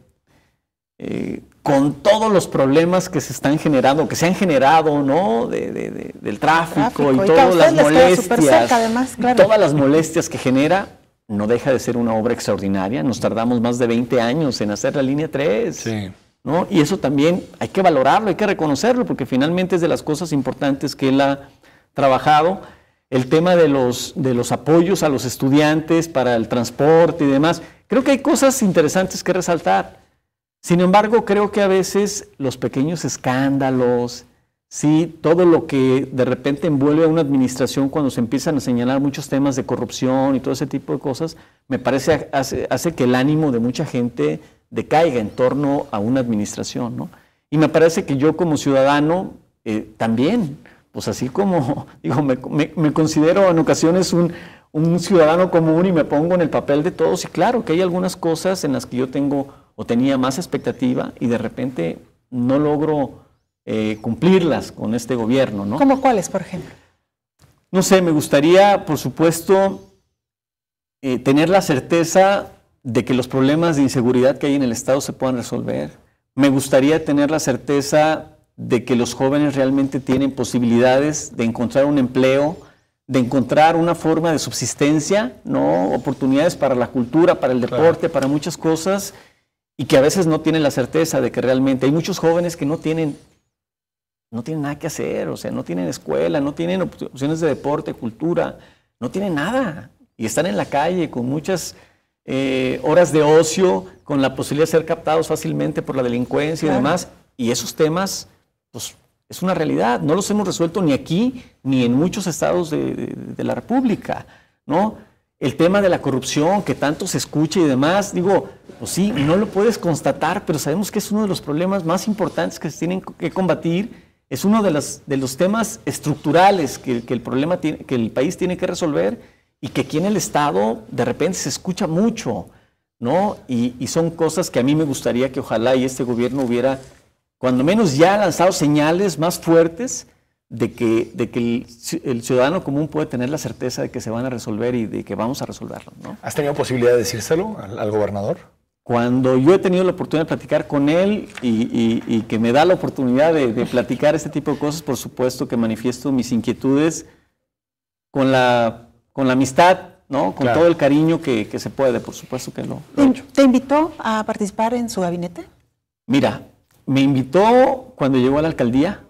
con todos los problemas que se están generando, que se han generado, ¿no? Del tráfico y todas las molestias, cerca, además, claro. Todas las molestias que genera, no deja de ser una obra extraordinaria. Nos tardamos más de 20 años en hacer la línea 3. Sí. ¿No? Y eso también hay que valorarlo, hay que reconocerlo, porque finalmente es de las cosas importantes que él ha trabajado. El tema de los apoyos a los estudiantes para el transporte y demás. Creo que hay cosas interesantes que resaltar. Sin embargo, creo que a veces los pequeños escándalos, sí, todo lo que de repente envuelve a una administración cuando se empiezan a señalar muchos temas de corrupción y todo ese tipo de cosas, me parece hace que el ánimo de mucha gente decaiga en torno a una administración, ¿no? Y me parece que yo como ciudadano también, pues así como, digo, me considero en ocasiones un ciudadano común y me pongo en el papel de todos, y claro que hay algunas cosas en las que yo tengo o tenía más expectativa y de repente no logro cumplirlas con este gobierno, ¿no? ¿Cómo cuáles, por ejemplo? No sé, me gustaría, por supuesto, tener la certeza de que los problemas de inseguridad que hay en el Estado se puedan resolver. Me gustaría tener la certeza de que los jóvenes realmente tienen posibilidades de encontrar un empleo, de encontrar una forma de subsistencia, ¿no? Oportunidades para la cultura, para el deporte, para muchas cosas, y que a veces no tienen la certeza de que realmente hay muchos jóvenes que no tienen nada que hacer, o sea, no tienen escuela, no tienen opciones de deporte, cultura, no tienen nada, y están en la calle con muchas horas de ocio, con la posibilidad de ser captados fácilmente por la delincuencia y demás, y esos temas, pues Es una realidad. No los hemos resuelto ni aquí ni en muchos estados de la República, ¿no? El tema de la corrupción que tanto se escucha y demás, digo, pues sí, no lo puedes constatar, pero sabemos que es uno de los problemas más importantes que se tienen que combatir. Es uno de los temas estructurales que el país tiene que resolver y que aquí en el Estado de repente se escucha mucho, ¿no? Y son cosas que a mí me gustaría que ojalá y este gobierno hubiera, cuando menos ya lanzado señales más fuertes de que el ciudadano común puede tener la certeza de que se van a resolver y de que vamos a resolverlo, ¿no? ¿Has tenido posibilidad de decírselo al gobernador? Cuando yo he tenido la oportunidad de platicar con él y que me da la oportunidad de platicar este tipo de cosas, por supuesto que manifiesto mis inquietudes con la amistad, ¿no? Con todo el cariño que se puede, por supuesto que lo he hecho. ¿Te invitó a participar en su gabinete? Mira, me invitó cuando llegó a la alcaldía.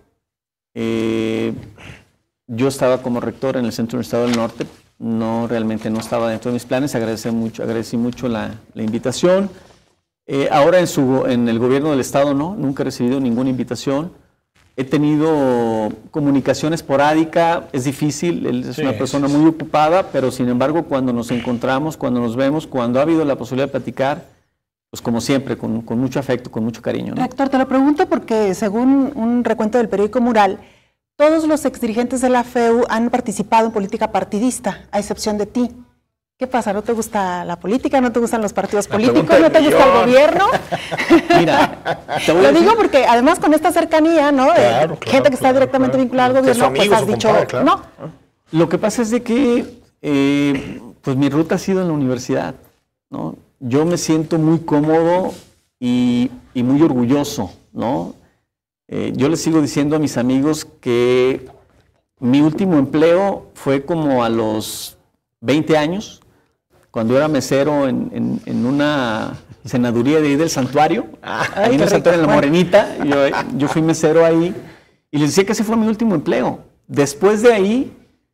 Yo estaba como rector en el Centro Universitario del Norte, realmente no estaba dentro de mis planes, agradecí mucho la invitación. Ahora en el gobierno del Estado nunca he recibido ninguna invitación. He tenido comunicación esporádica, es difícil, él es una persona muy ocupada, pero sin embargo cuando nos encontramos, cuando nos vemos, cuando ha habido la posibilidad de platicar, pues como siempre, con mucho afecto, con mucho cariño, ¿no? Rector, te lo pregunto porque según un recuento del periódico Mural, todos los exdirigentes de la FEU han participado en política partidista, a excepción de ti. ¿Qué pasa? ¿No te gusta la política? ¿No te gustan los partidos políticos? ¿No te gusta el gobierno? Mira, lo digo porque además con esta cercanía, ¿no? Gente que está directamente vinculada al gobierno, amigo, pues has dicho, compadre, no. Lo que pasa es de que pues mi ruta ha sido en la universidad, ¿no? Yo me siento muy cómodo y muy orgulloso, ¿no? Yo les sigo diciendo a mis amigos que mi último empleo fue como a los 20 años, cuando era mesero en una senaduría de ahí del santuario, ahí en el santuario, en La Morenita. Yo fui mesero ahí y les decía que ese fue mi último empleo. Después de ahí,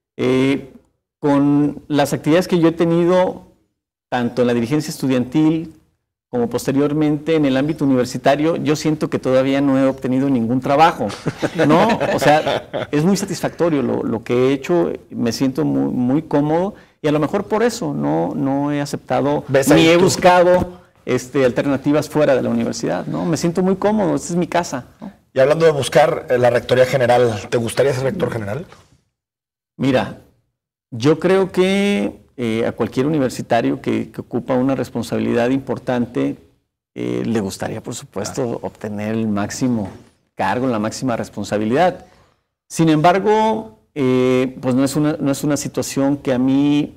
con las actividades que yo he tenido, tanto en la dirigencia estudiantil como posteriormente en el ámbito universitario, yo siento que todavía no he obtenido ningún trabajo, ¿no? O sea, es muy satisfactorio lo que he hecho, me siento muy cómodo y a lo mejor por eso no he aceptado ni he buscado alternativas fuera de la universidad, ¿no? Me siento muy cómodo, esta es mi casa, ¿no? Y hablando de buscar la rectoría general, ¿te gustaría ser rector general? Mira, yo creo que a cualquier universitario que ocupa una responsabilidad importante, le gustaría, por supuesto, obtener el máximo cargo, la máxima responsabilidad. Sin embargo, pues no es una situación que a mí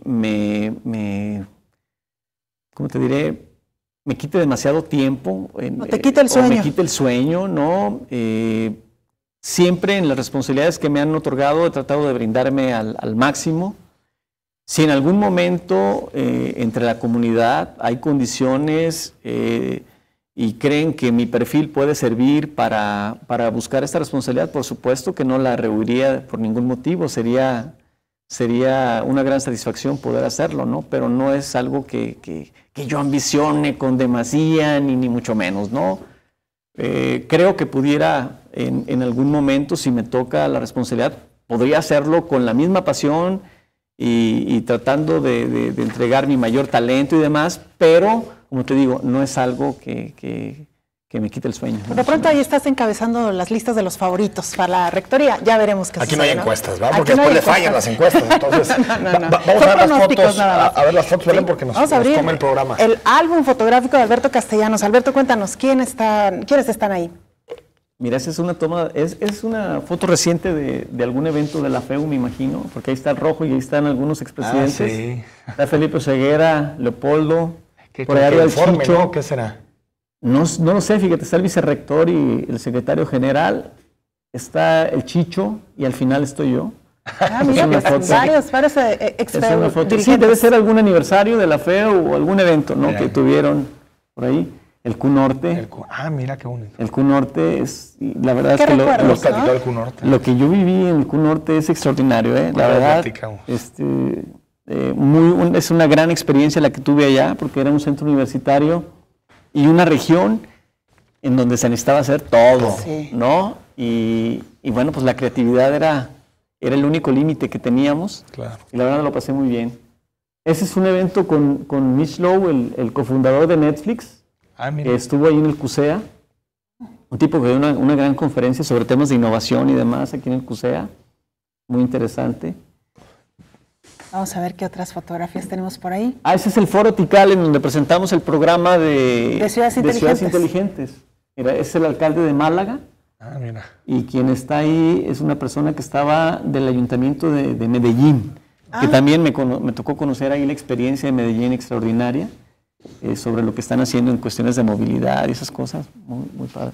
¿cómo te diré? Me quite demasiado tiempo. No te quite el sueño. Me quite el sueño, ¿no? Siempre en las responsabilidades que me han otorgado he tratado de brindarme al máximo. Si en algún momento entre la comunidad hay condiciones y creen que mi perfil puede servir para buscar esta responsabilidad, por supuesto que no la rehuiría por ningún motivo. Sería una gran satisfacción poder hacerlo, ¿no? Pero no es algo que yo ambicione con demasía, ni mucho menos, ¿no? Creo que pudiera en algún momento, si me toca la responsabilidad, podría hacerlo con la misma pasión y tratando de entregar mi mayor talento y demás, pero, como te digo, no es algo que me quite el sueño. De pronto ahí estás encabezando las listas de los favoritos para la rectoría, ya veremos qué sucede. Aquí no hay encuestas, ¿verdad? Porque después le fallan las encuestas, entonces vamos a ver las fotos, a ver las fotos, Belén, porque nos come el programa. El álbum fotográfico de Alberto Castellanos. Alberto, cuéntanos, ¿quiénes están ahí? Mira, esa es una toma, es una foto reciente de algún evento de la FEU, me imagino, porque ahí está el rojo y ahí están algunos expresidentes. Sí. Está Felipe Oseguera, Leopoldo, por ahí el Chicho. ¿No? ¿Qué será? No lo sé, fíjate, está el vicerrector y el secretario general, está el Chicho y al final estoy yo. Mira, pues varios ex-FEU. Sí, debe ser algún aniversario de la FEU o algún evento, ¿no? Que tuvieron por ahí. El Q Norte. Mira qué bonito. El Q Norte es, la verdad es que lo que yo viví en el Q Norte es extraordinario, la verdad. Es una gran experiencia la que tuve allá, porque era un centro universitario y una región en donde se necesitaba hacer todo, ¿no? Y y bueno, pues la creatividad era el único límite que teníamos. Claro. Y la verdad lo pasé muy bien. Ese es un evento con Mitch Lowe, el cofundador de Netflix. Mira. Estuvo ahí en el CUSEA. Un tipo que dio una gran conferencia sobre temas de innovación y demás aquí en el CUSEA. Muy interesante. Vamos a ver qué otras fotografías tenemos por ahí. Ese es el Foro Tikal, en donde presentamos el programa de Ciudades inteligentes. Mira, es el alcalde de Málaga. Mira. Y quien está ahí es una persona que estaba del ayuntamiento de Medellín, que también me tocó conocer ahí la experiencia de Medellín extraordinaria, sobre lo que están haciendo en cuestiones de movilidad y esas cosas, muy, muy padre.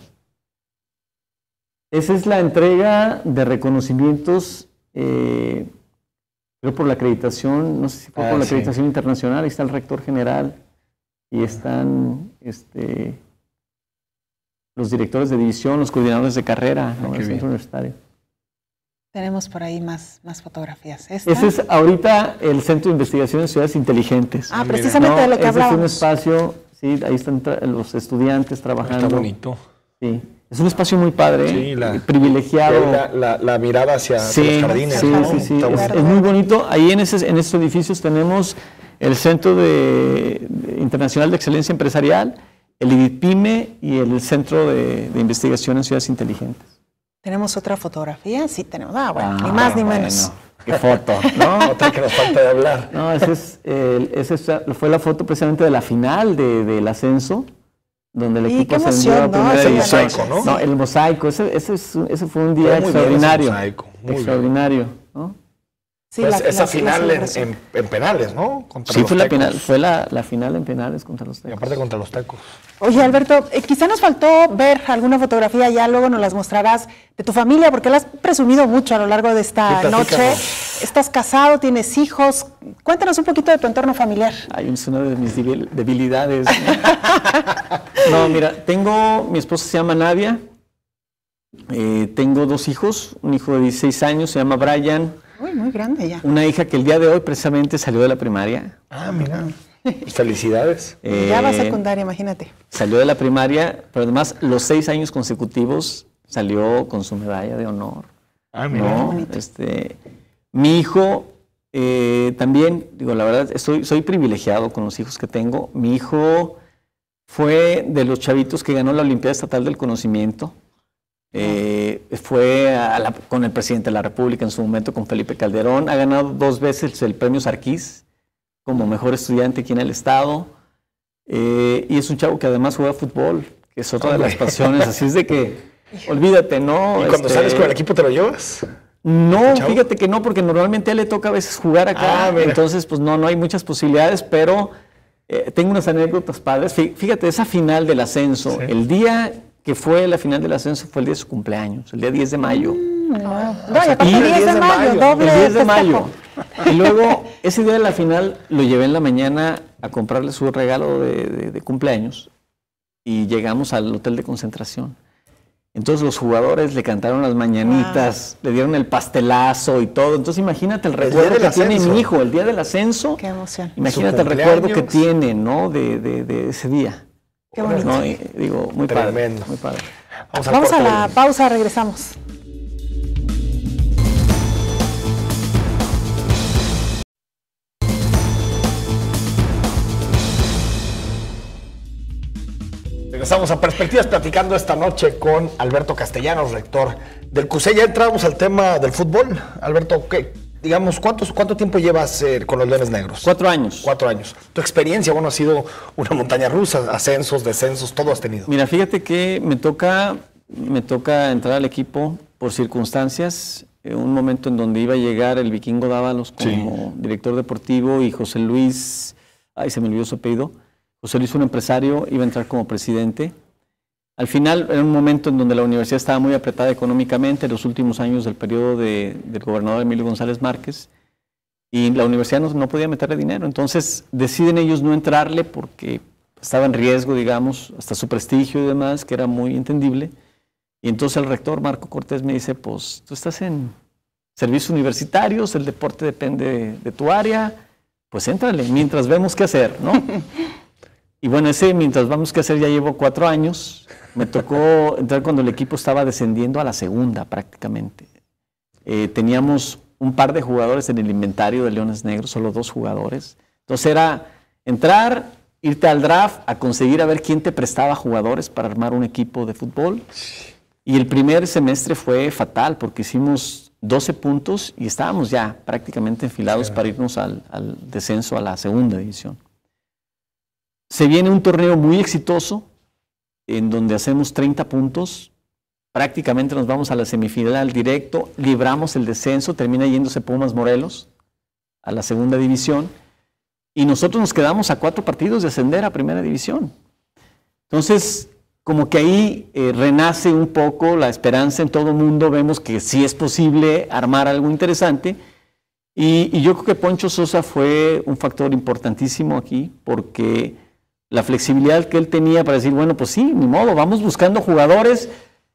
Esa es la entrega de reconocimientos, creo por la acreditación, no sé si fue por la acreditación internacional. Ahí está el rector general y están los directores de división, los coordinadores de carrera, ¿no? Del centro universitario. Tenemos por ahí más fotografías. Ese es ahorita el Centro de Investigación en Ciudades Inteligentes. Precisamente de lo que hablábamos. Es un espacio, sí, ahí están los estudiantes trabajando. Está bonito. Sí, es un espacio muy padre, privilegiado. La mirada hacia los jardines. Sí, ¿no? sí. Es muy bonito. Ahí en estos edificios tenemos el Centro Internacional de Excelencia Empresarial, el IDIPYME y el Centro de Investigación en Ciudades Inteligentes. ¿Tenemos otra fotografía? Sí, tenemos. Ni más ni menos. Qué foto, ¿no? Otra que nos falta de hablar. No, esa fue la foto precisamente de la final del ascenso, donde el equipo ascendió a primera división. El mosaico, ¿no? No, el mosaico. Ese fue un día extraordinario. Extraordinario, ¿no? Sí, pues esa final en penales, ¿no? Contra los Tecos. Fue la final en penales contra los Tecos. Y aparte contra los Tecos. Oye, Alberto, quizá nos faltó ver alguna fotografía, ya luego nos las mostrarás, de tu familia, porque la has presumido mucho a lo largo de esta noche. Estás casado, tienes hijos. Cuéntanos un poquito de tu entorno familiar. Es una de mis debilidades. No, mira, mi esposa se llama Nadia, tengo 2 hijos, un hijo de 16 años, se llama Brian. Muy grande ya. Una hija que el día de hoy precisamente salió de la primaria. Mira. Felicidades. Ya va a secundaria, imagínate. Salió de la primaria, pero además los 6 años consecutivos salió con su medalla de honor. Mira. ¿No? Mi hijo también, digo, la verdad, soy privilegiado con los hijos que tengo. Mi hijo fue de los chavitos que ganó la Olimpiada Estatal del Conocimiento. Fue con el presidente de la República en su momento, con Felipe Calderón. Ha ganado 2 veces el premio Sarquís como mejor estudiante aquí en el estado. Y es un chavo que además juega fútbol, que es otra de las pasiones. Así es de que, olvídate, ¿no? ¿Y cuando sales con el equipo te lo llevas? No, fíjate que no, porque normalmente a él le toca a veces jugar acá. Entonces, pues no hay muchas posibilidades, pero tengo unas anécdotas padres. Fíjate, esa final del ascenso, el día que fue la final del ascenso fue el día de su cumpleaños, el día 10 de mayo. Y aparte el 10 de mayo, doble el 10 de mayo. Y luego, ese día de la final, lo llevé en la mañana a comprarle su regalo de cumpleaños y llegamos al hotel de concentración. Entonces los jugadores le cantaron las mañanitas, le dieron el pastelazo y todo. Entonces imagínate el recuerdo que tiene mi hijo, el día del ascenso. Qué emoción. Imagínate el recuerdo que tiene, ¿no? de ese día. Qué bonito. No, digo, muy tremendo. Padre, muy padre. Vamos a la pausa, regresamos. Regresamos a Perspectivas platicando esta noche con Alberto Castellanos, rector del CUSEA. Ya entramos al tema del fútbol. Alberto, digamos, ¿cuánto tiempo llevas con los Leones Negros? 4 años. 4 años. Tu experiencia, ha sido una montaña rusa, ascensos, descensos, todo has tenido. Mira, fíjate que me toca entrar al equipo por circunstancias. Un momento en donde iba a llegar el Vikingo Dávalos como director deportivo y José Luis, se me olvidó su apellido. José Luis, un empresario, iba a entrar como presidente. Al final, era un momento en donde la universidad estaba muy apretada económicamente, en los últimos años del periodo del gobernador Emilio González Márquez, y la universidad no podía meterle dinero. Entonces, deciden ellos no entrarle porque estaba en riesgo, digamos, hasta su prestigio y demás, que era muy entendible. Y entonces el rector, Marco Cortés, me dice, pues, tú estás en servicios universitarios, el deporte depende de tu área, pues éntrale, mientras vemos qué hacer, ¿no? Y bueno, mientras vamos a hacer, ya llevo 4 años. Me tocó entrar cuando el equipo estaba descendiendo a la segunda prácticamente. Teníamos un par de jugadores en el inventario de Leones Negros, solo 2 jugadores. Entonces era entrar, irte al draft, a conseguir a ver quién te prestaba jugadores para armar un equipo de fútbol. Y el primer semestre fue fatal porque hicimos 12 puntos y estábamos ya prácticamente enfilados para irnos al descenso a la segunda división. Se viene un torneo muy exitoso en donde hacemos 30 puntos. Prácticamente nos vamos a la semifinal directo, libramos el descenso, termina yéndose Pumas Morelos a la segunda división y nosotros nos quedamos a 4 partidos de ascender a primera división. Entonces, como que ahí renace un poco la esperanza en todo el mundo, vemos que sí es posible armar algo interesante y yo creo que Poncho Sosa fue un factor importantísimo aquí porque la flexibilidad que él tenía para decir, bueno, pues sí, ni modo, vamos buscando jugadores.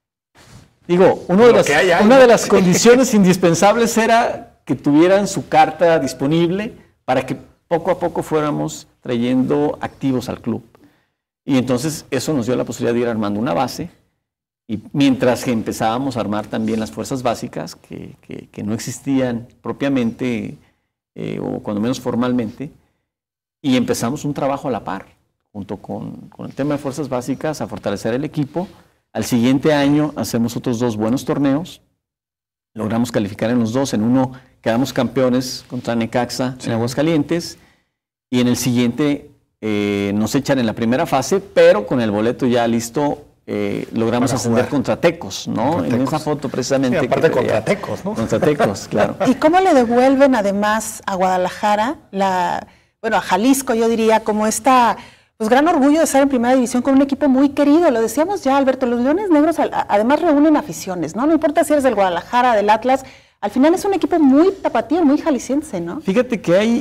Digo, una de las condiciones indispensables era que tuvieran su carta disponible para que poco a poco fuéramos trayendo activos al club. Y entonces eso nos dio la posibilidad de ir armando una base y mientras que empezábamos a armar también las fuerzas básicas que no existían propiamente o cuando menos formalmente y empezamos un trabajo a la par junto con el tema de fuerzas básicas a fortalecer el equipo. Al siguiente año hacemos otros 2 buenos torneos, logramos calificar en los 2, en uno quedamos campeones contra Necaxa en Aguascalientes y en el siguiente nos echan en la primera fase, pero con el boleto ya listo logramos ascender contra Tecos, ¿no? Contra en esa foto precisamente. Sí, aparte contra Tecos, ¿no? Contra Tecos, claro. ¿Y cómo le devuelven además a Guadalajara, a Jalisco yo diría, como pues gran orgullo de estar en primera división con un equipo muy querido? Lo decíamos ya, Alberto, los Leones Negros además reúnen aficiones, ¿no? No importa si eres del Guadalajara, del Atlas, al final es un equipo muy tapatío, muy jalisciense, ¿no? Fíjate que hay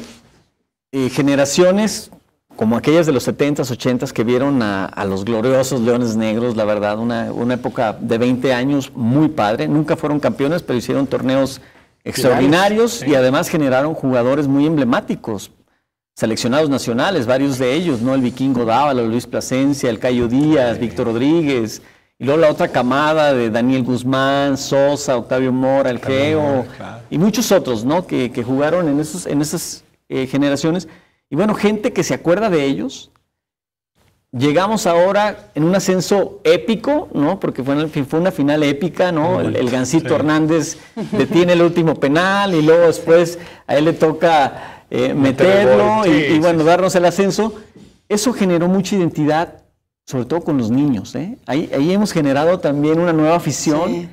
generaciones como aquellas de los 70s, 80s que vieron a los gloriosos Leones Negros, la verdad, una época de 20 años muy padre. Nunca fueron campeones, pero hicieron torneos extraordinarios y además generaron jugadores muy emblemáticos. Seleccionados nacionales, varios de ellos, ¿no? El Vikingo Dávalo, Luis Plasencia, el Cayo Díaz, Víctor Rodríguez, y luego la otra camada de Daniel Guzmán, Sosa, Octavio Mora, el Geo, y muchos otros, ¿no? Que jugaron en esas generaciones. Y bueno, gente que se acuerda de ellos. Llegamos ahora en un ascenso épico, ¿no? Porque fue una final épica, ¿no? El Gancito Hernández detiene el último penal y luego después a él le toca meterlo y bueno, darnos el ascenso. Eso generó mucha identidad, sobre todo con los niños, ¿eh? Ahí hemos generado también una nueva afición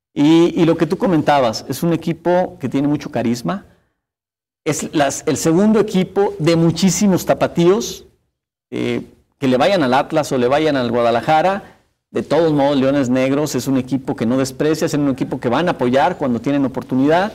y lo que tú comentabas, es un equipo que tiene mucho carisma, es el segundo equipo de muchísimos tapatíos, que le vayan al Atlas o le vayan al Guadalajara, de todos modos Leones Negros es un equipo que no desprecia, es un equipo que van a apoyar cuando tienen oportunidad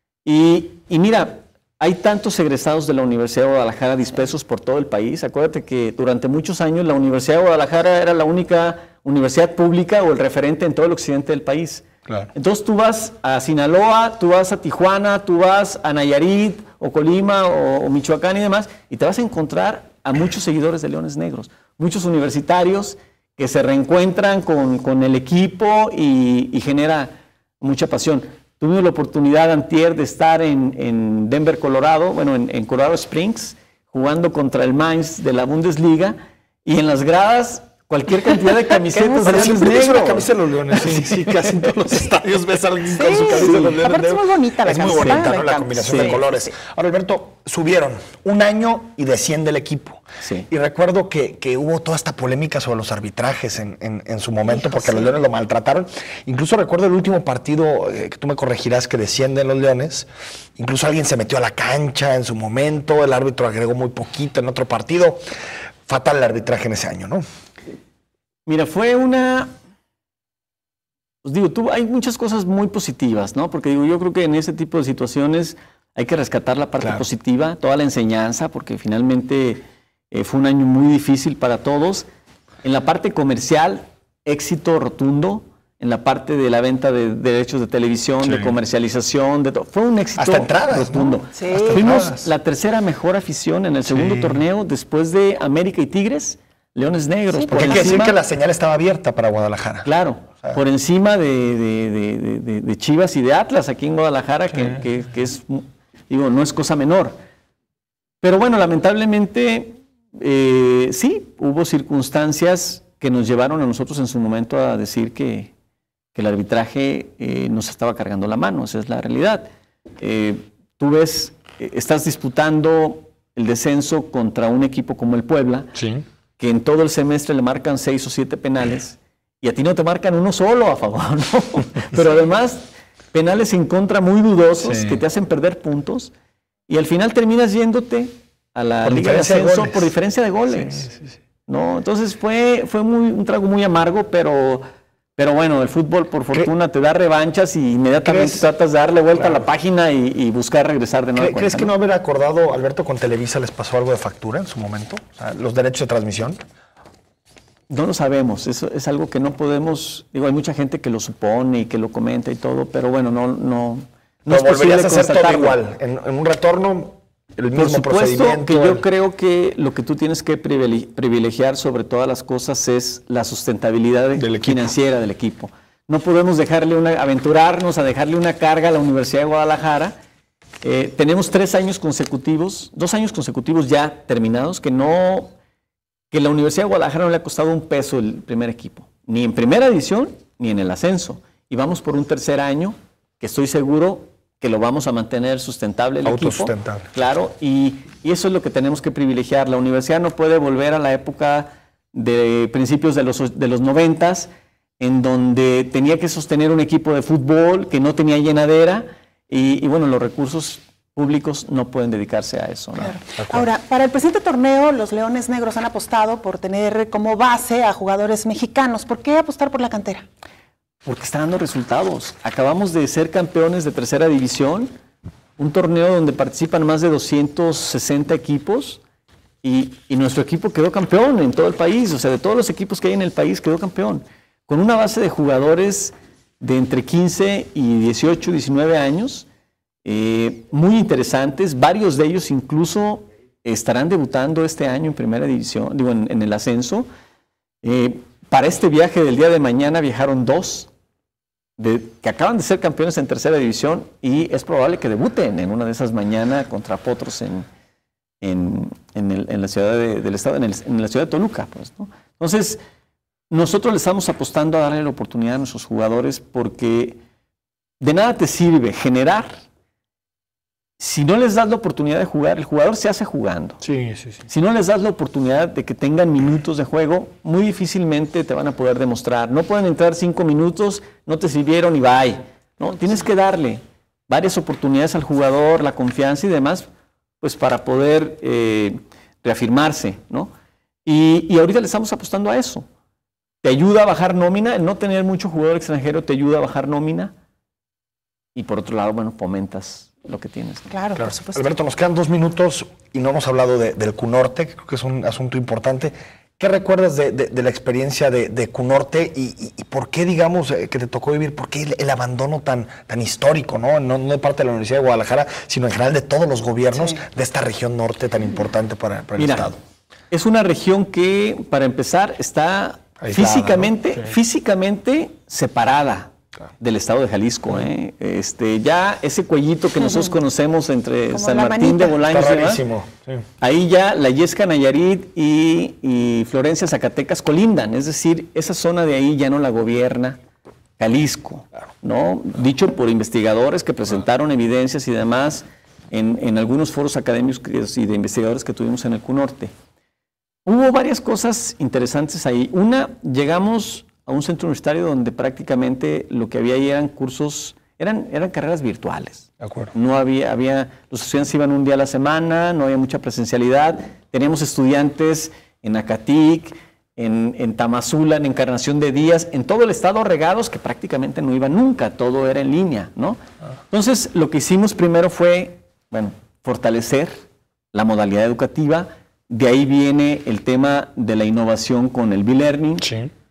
y mira, hay tantos egresados de la Universidad de Guadalajara dispersos por todo el país. Acuérdate que durante muchos años la Universidad de Guadalajara era la única universidad pública o el referente en todo el occidente del país. Claro. Entonces tú vas a Sinaloa, tú vas a Tijuana, tú vas a Nayarit o Colima o Michoacán y demás, y te vas a encontrar a muchos seguidores de Leones Negros, muchos universitarios que se reencuentran con el equipo y genera mucha pasión. Tuvimos la oportunidad antier de estar en Denver, Colorado, bueno, en Colorado Springs, jugando contra el Mainz de la Bundesliga, y en las gradas cualquier cantidad de camisetas de Leones Negros. Una camisa de los Leones, sí, casi en todos los estadios ves a alguien con su camisa de los Leones Negros. Es muy bonita la camiseta. Es muy bonita, ¿no? La combinación de colores. Sí. Ahora, Alberto, subieron un año y desciende el equipo. Sí. Y recuerdo que hubo toda esta polémica sobre los arbitrajes en su momento, porque los Leones lo maltrataron. Incluso recuerdo el último partido, que tú me corregirás, que descienden los Leones. Incluso alguien se metió a la cancha en su momento, el árbitro agregó muy poquito en otro partido. Fatal el arbitraje en ese año, ¿no? Mira, fue pues digo, hay muchas cosas muy positivas, ¿no? Porque digo, yo creo que en ese tipo de situaciones hay que rescatar la parte positiva, toda la enseñanza, porque finalmente fue un año muy difícil para todos. En la parte comercial, éxito rotundo. en la parte de la venta de derechos de televisión, de comercialización, de todo. Fue un éxito hasta entradas, rotundo. ¿no? Sí. Fuimos la tercera mejor afición en el segundo torneo después de América y Tigres, Leones Negros. Porque hay que decir que la señal estaba abierta para Guadalajara. Claro, por encima de Chivas y de Atlas aquí en Guadalajara, que es, digo, no es cosa menor. Pero bueno, lamentablemente, sí, hubo circunstancias que nos llevaron a nosotros en su momento a decir que el arbitraje nos estaba cargando la mano, esa es la realidad. Tú ves, estás disputando el descenso contra un equipo como el Puebla, que en todo el semestre le marcan 6 o 7 penales, y a ti no te marcan uno solo a favor, ¿no? Pero además, penales en contra muy dudosos que te hacen perder puntos, y al final terminas yéndote a la Liga de Ascenso por diferencia de goles. ¿No? Entonces fue un trago muy amargo, pero bueno, el fútbol por fortuna te da revanchas y inmediatamente tratas de darle vuelta a la página y buscar regresar de nuevo. ¿Crees que no haber acordado, Alberto, con Televisa les pasó algo de factura en su momento? O sea, los derechos de transmisión. No lo sabemos, eso es algo que no podemos, digo, hay mucha gente que lo supone y que lo comenta y todo, pero bueno, no es posible volverías a hacer todo constatarlo. igual, en un retorno, el mismo Por supuesto procedimiento. que yo creo que lo que tú tienes que privilegiar sobre todas las cosas es la sustentabilidad financiera del equipo. No podemos aventurarnos a dejarle una carga a la Universidad de Guadalajara. Tenemos 2 años consecutivos ya terminados, que la Universidad de Guadalajara no le ha costado un peso el primer equipo, ni en primera división ni en el ascenso. Y vamos por un 3er año que estoy seguro que lo vamos a mantener sustentable el equipo. Autosustentable. Claro, y eso es lo que tenemos que privilegiar. La universidad no puede volver a la época de principios de los 90s, en donde tenía que sostener un equipo de fútbol que no tenía llenadera, y bueno, los recursos públicos no pueden dedicarse a eso, ¿no? Claro. Ahora, para el presente torneo, los Leones Negros han apostado por tener como base a jugadores mexicanos. ¿Por qué apostar por la cantera? Porque está dando resultados. Acabamos de ser campeones de 3ª división, un torneo donde participan más de 260 equipos, y nuestro equipo quedó campeón en todo el país. O sea, de todos los equipos que hay en el país, quedó campeón. Con una base de jugadores de entre 15 y 18, 19 años, muy interesantes. Varios de ellos incluso estarán debutando este año en primera división, digo, en el ascenso. Para este viaje del día de mañana viajaron 2 que acaban de ser campeones en 3ª división, y es probable que debuten en una de esas mañana contra Potros en la ciudad del estado, en la ciudad de Toluca, pues, ¿no? Entonces, nosotros le estamos apostando a darle la oportunidad a nuestros jugadores, porque de nada te sirve generar si no les das la oportunidad de jugar. El jugador se hace jugando. Sí. Si no les das la oportunidad de que tengan minutos de juego, muy difícilmente te van a poder demostrar. No pueden entrar 5 minutos, no te sirvieron y bye. ¿No? Tienes que darle varias oportunidades al jugador, la confianza y demás, pues para poder reafirmarse, ¿no? Y ahorita le estamos apostando a eso. Te ayuda a bajar nómina, el no tener mucho jugador extranjero te ayuda a bajar nómina, y por otro lado, bueno, fomentas lo que tienes. Claro, por supuesto. Alberto, nos quedan 2 minutos y no hemos hablado del CUNORTE, que creo que es un asunto importante. ¿Qué recuerdas de la experiencia de CUNORTE y por qué, digamos, que te tocó vivir, por qué el abandono tan histórico, ¿no? No de parte de la Universidad de Guadalajara, sino en general de todos los gobiernos de esta región norte tan importante para el Estado? Es una región que, para empezar, está aislada, físicamente separada del estado de Jalisco. Ya ese cuellito que nosotros conocemos entre como San Martín de Bolaños, ahí ya la Yesca, Nayarit y Florencia, Zacatecas colindan, es decir, esa zona de ahí ya no la gobierna Jalisco, ¿no? Dicho por investigadores que presentaron evidencias y demás en algunos foros académicos y de investigadores que tuvimos en el CUNORTE. Hubo varias cosas interesantes ahí. Una, llegamos a un centro universitario donde prácticamente lo que había ahí eran cursos, eran carreras virtuales. De acuerdo. No había, los estudiantes iban un día a la semana, no había mucha presencialidad. Teníamos estudiantes en Acatic, en Tamazula, en Encarnación de Díaz, en todo el estado regados, que prácticamente no iban nunca, todo era en línea, ¿no? Entonces, lo que hicimos primero fue, fortalecer la modalidad educativa. De ahí viene el tema de la innovación con el B-Learning. Sí.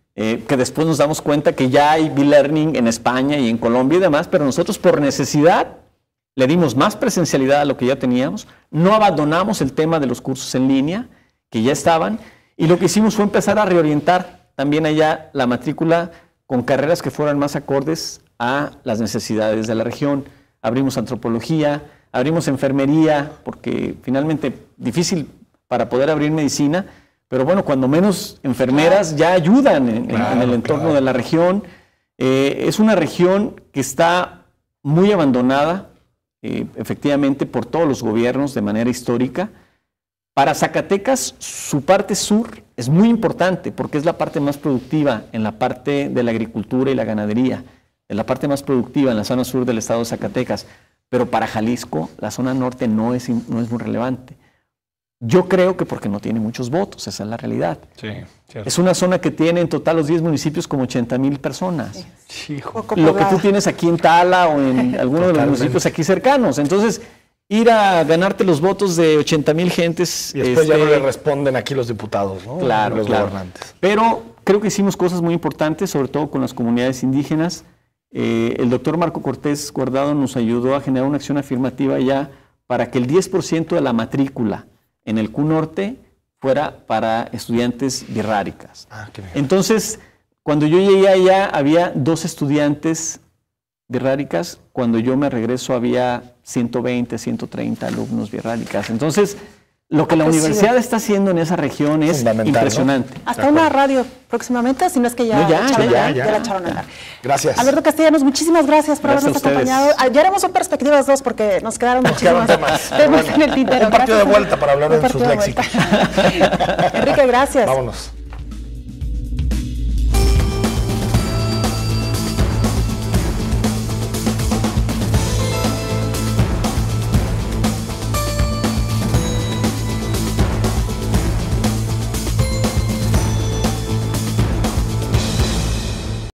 que después nos damos cuenta que ya hay B-Learning en España y en Colombia y demás, pero nosotros por necesidad le dimos más presencialidad a lo que ya teníamos, no abandonamos el tema de los cursos en línea, que ya estaban, y lo que hicimos fue empezar a reorientar también allá la matrícula con carreras que fueran más acordes a las necesidades de la región. Abrimos antropología, abrimos enfermería, porque finalmente difícil para poder abrir medicina, pero bueno, cuando menos enfermeras ya ayudan en el entorno de la región. Es una región que está muy abandonada, efectivamente, por todos los gobiernos de manera histórica. Para Zacatecas, su parte sur es muy importante porque es la parte más productiva en la parte de la agricultura y la ganadería, es la parte más productiva en la zona sur del estado de Zacatecas, pero para Jalisco la zona norte no es muy relevante. Yo creo que porque no tiene muchos votos, esa es la realidad. Sí, cierto. Es una zona que tiene en total los 10 municipios como 80,000 personas. Sí, hijo. Lo que tú tienes aquí en Tala o en alguno de los municipios aquí cercanos. Entonces, ir a ganarte los votos de 80,000 gentes. Y después ya no le responden aquí los diputados, ¿no? Claro, los claro. gobernantes. Pero creo que hicimos cosas muy importantes, sobre todo con las comunidades indígenas. El doctor Marco Cortés Guardado nos ayudó a generar una acción afirmativa ya para que el 10% de la matrícula en el Q Norte fuera para estudiantes birráricas. Qué bien. Entonces, cuando yo llegué allá, había 2 estudiantes birráricas. Cuando yo me regreso, había 120, 130 alumnos birráricas. Entonces, lo que la universidad está haciendo en esa región es impresionante. ¿No? Hasta una radio próximamente, si no es que ya, ya la echaron a andar. Gracias. Alberto Castellanos, muchísimas gracias por habernos acompañado. Ya haremos un Perspectivas 2 porque nos quedaron muchísimos temas bueno, en el tintero. Un partido de vuelta para hablar de sus léxicos. Enrique, gracias. Vámonos.